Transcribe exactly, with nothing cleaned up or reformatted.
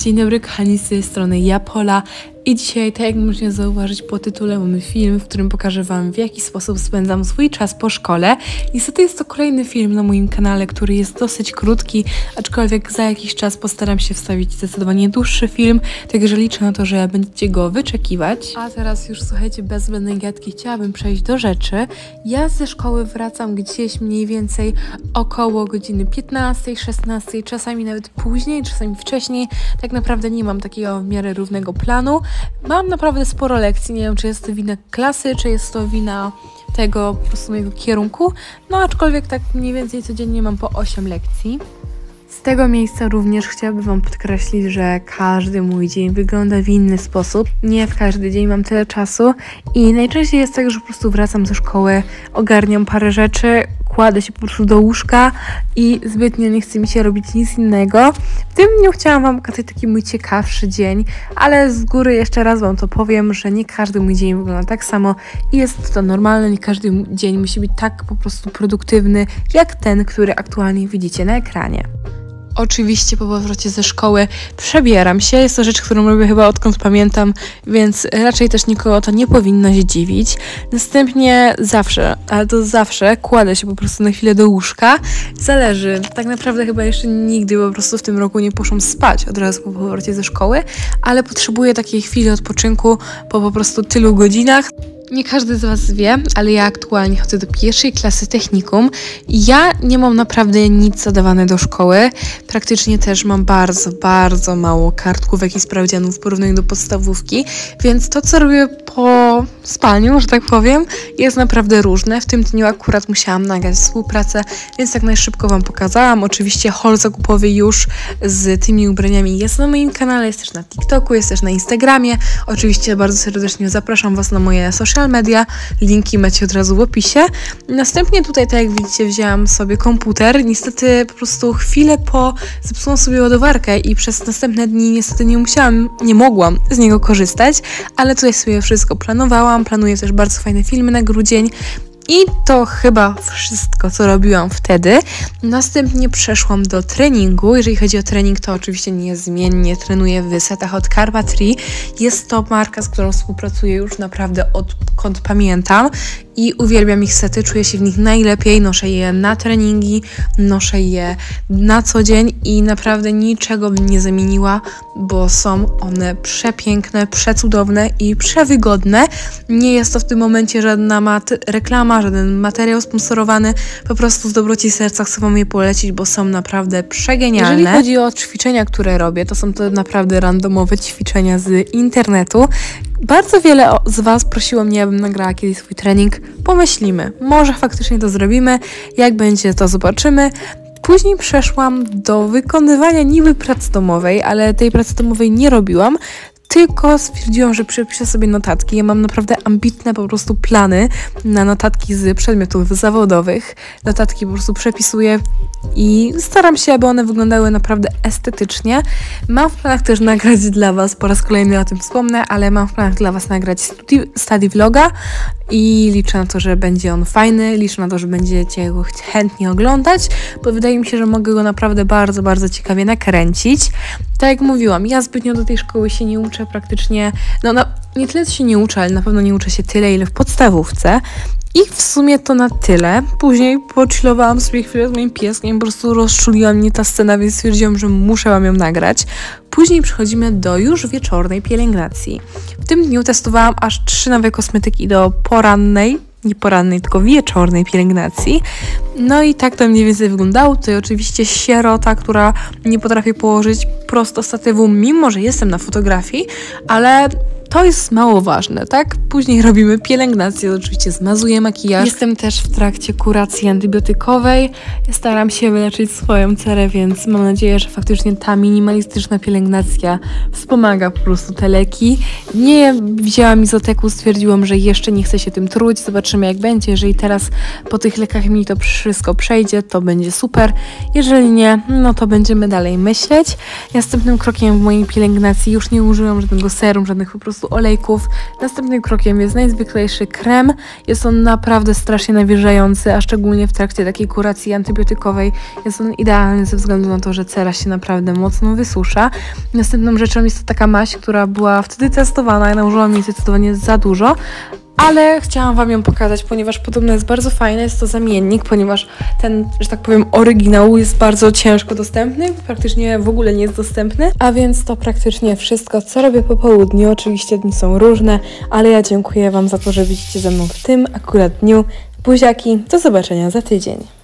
Dzień dobry kochani, z tej strony ja, Pola. I dzisiaj, tak jak można zauważyć po tytule, mamy film, w którym pokażę Wam, w jaki sposób spędzam swój czas po szkole. Niestety jest to kolejny film na moim kanale, który jest dosyć krótki, aczkolwiek za jakiś czas postaram się wstawić zdecydowanie dłuższy film, także liczę na to, że będziecie go wyczekiwać. A teraz już, słuchajcie, bez zbędnej gadki chciałabym przejść do rzeczy. Ja ze szkoły wracam gdzieś mniej więcej około godziny piętnastej, szesnastej, czasami nawet później, czasami wcześniej. Tak naprawdę nie mam takiego w miarę równego planu. Mam naprawdę sporo lekcji, nie wiem, czy jest to wina klasy, czy jest to wina tego po prostu mojego kierunku, no aczkolwiek tak mniej więcej codziennie mam po osiem lekcji. Z tego miejsca również chciałabym Wam podkreślić, że każdy mój dzień wygląda w inny sposób. Nie w każdy dzień mam tyle czasu i najczęściej jest tak, że po prostu wracam ze szkoły, ogarniam parę rzeczy, kładę się po prostu do łóżka i zbytnio nie chce mi się robić nic innego. W tym dniu chciałam Wam pokazać taki mój ciekawszy dzień, ale z góry jeszcze raz Wam to powiem, że nie każdy mój dzień wygląda tak samo i jest to normalne, nie każdy dzień musi być tak po prostu produktywny, jak ten, który aktualnie widzicie na ekranie. Oczywiście po powrocie ze szkoły przebieram się. Jest to rzecz, którą robię chyba odkąd pamiętam, więc raczej też nikogo to nie powinno się dziwić. Następnie zawsze, ale to zawsze kładę się po prostu na chwilę do łóżka. Zależy. Tak naprawdę chyba jeszcze nigdy po prostu w tym roku nie poszłam spać od razu po powrocie ze szkoły, ale potrzebuję takiej chwili odpoczynku po po prostu tylu godzinach. Nie każdy z Was wie, ale ja aktualnie chodzę do pierwszej klasy technikum i ja nie mam naprawdę nic zadawane do szkoły. Praktycznie też mam bardzo, bardzo mało kartkówek i sprawdzianów w porównaniu do podstawówki, więc to, co robię po spaniu, że tak powiem, jest naprawdę różne. W tym dniu akurat musiałam nagrać współpracę, więc tak najszybko Wam pokazałam. Oczywiście haul zakupowy już z tymi ubraniami jest na moim kanale, jest też na TikToku, jest też na Instagramie. Oczywiście bardzo serdecznie zapraszam Was na moje social media, linki macie od razu w opisie. Następnie tutaj, tak jak widzicie, wzięłam sobie komputer. Niestety po prostu chwilę po zepsułam sobie ładowarkę i przez następne dni niestety nie musiałam, nie mogłam z niego korzystać, ale tutaj sobie wszystko planowałam. Planuję też bardzo fajne filmy na grudzień. I to chyba wszystko, co robiłam wtedy. Następnie przeszłam do treningu. Jeżeli chodzi o trening, to oczywiście niezmiennie trenuję w setach od Carpatry. Jest to marka, z którą współpracuję już naprawdę odkąd pamiętam i uwielbiam ich sety, czuję się w nich najlepiej, noszę je na treningi, noszę je na co dzień i naprawdę niczego bym nie zamieniła, bo są one przepiękne, przecudowne i przewygodne. Nie jest to w tym momencie żadna mat- reklama, żaden materiał sponsorowany, po prostu z dobroci serca chcę Wam je polecić, bo są naprawdę przegenialne. Jeżeli chodzi o ćwiczenia, które robię, to są to naprawdę randomowe ćwiczenia z internetu. Bardzo wiele z Was prosiło mnie, abym nagrała kiedyś swój trening. Pomyślimy, może faktycznie to zrobimy, jak będzie, to zobaczymy. Później przeszłam do wykonywania niby pracy domowej, ale tej pracy domowej nie robiłam, tylko stwierdziłam, że przepiszę sobie notatki. Ja mam naprawdę ambitne po prostu plany na notatki z przedmiotów zawodowych. Notatki po prostu przepisuję i staram się, aby one wyglądały naprawdę estetycznie. Mam w planach też nagrać dla Was, po raz kolejny o tym wspomnę, ale mam w planach dla Was nagrać study, study vloga i liczę na to, że będzie on fajny, liczę na to, że będziecie go chętnie oglądać, bo wydaje mi się, że mogę go naprawdę bardzo, bardzo ciekawie nakręcić. Tak jak mówiłam, ja zbytnio do tej szkoły się nie uczę praktycznie, no, no nie tyle się nie uczę, ale na pewno nie uczę się tyle, ile w podstawówce. I w sumie to na tyle. Później pochillowałam sobie chwilę z moim pieskiem, po prostu rozczuliła mnie ta scena, więc stwierdziłam, że muszę Wam ją nagrać. Później przechodzimy do już wieczornej pielęgnacji. W tym dniu testowałam aż trzy nowe kosmetyki do porannej, nie porannej, tylko wieczornej pielęgnacji. No i tak to mniej więcej wyglądało. Tutaj oczywiście sierota, która nie potrafi położyć prosto statywu, mimo że jestem na fotografii, ale to jest mało ważne, tak? Później robimy pielęgnację, oczywiście zmazuję makijaż. Jestem też w trakcie kuracji antybiotykowej. Staram się wyleczyć swoją cerę, więc mam nadzieję, że faktycznie ta minimalistyczna pielęgnacja wspomaga po prostu te leki. Nie wzięłam izoteku, stwierdziłam, że jeszcze nie chcę się tym truć. Zobaczymy, jak będzie. Jeżeli teraz po tych lekach mi to wszystko przejdzie, to będzie super. Jeżeli nie, no to będziemy dalej myśleć. Następnym krokiem w mojej pielęgnacji już nie użyłam żadnego serum, żadnych po prostu prostu olejków. Następnym krokiem jest najzwyklejszy krem. Jest on naprawdę strasznie nawilżający, a szczególnie w trakcie takiej kuracji antybiotykowej jest on idealny ze względu na to, że cera się naprawdę mocno wysusza. Następną rzeczą jest to taka maść, która była wtedy testowana i nałożyłam jej zdecydowanie za dużo, ale chciałam Wam ją pokazać, ponieważ podobno jest bardzo fajna. Jest to zamiennik, ponieważ ten, że tak powiem, oryginał jest bardzo ciężko dostępny, praktycznie w ogóle nie jest dostępny. A więc to praktycznie wszystko, co robię po południu. Oczywiście dni są różne, ale ja dziękuję Wam za to, że widzicie ze mną w tym akurat dniu. Buziaki, do zobaczenia za tydzień.